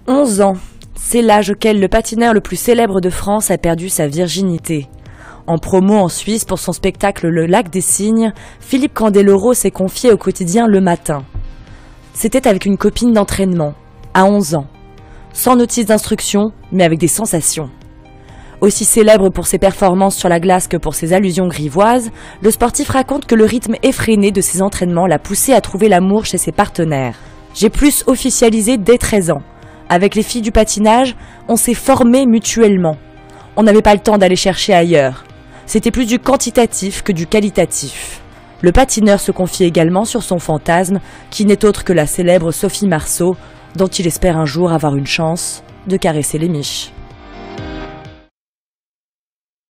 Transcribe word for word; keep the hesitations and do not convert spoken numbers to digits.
onze ans, c'est l'âge auquel le patineur le plus célèbre de France a perdu sa virginité. En promo en Suisse pour son spectacle Le Lac des Cygnes, Philippe Candeloro s'est confié au quotidien Le Matin. C'était avec une copine d'entraînement, à onze ans. Sans notice d'instruction, mais avec des sensations. Aussi célèbre pour ses performances sur la glace que pour ses allusions grivoises, le sportif raconte que le rythme effréné de ses entraînements l'a poussé à trouver l'amour chez ses partenaires. J'ai plus officialisé dès treize ans. Avec les filles du patinage, on s'est formés mutuellement. On n'avait pas le temps d'aller chercher ailleurs. C'était plus du quantitatif que du qualitatif. Le patineur se confie également sur son fantasme, qui n'est autre que la célèbre Sophie Marceau, dont il espère un jour avoir une chance de caresser les miches.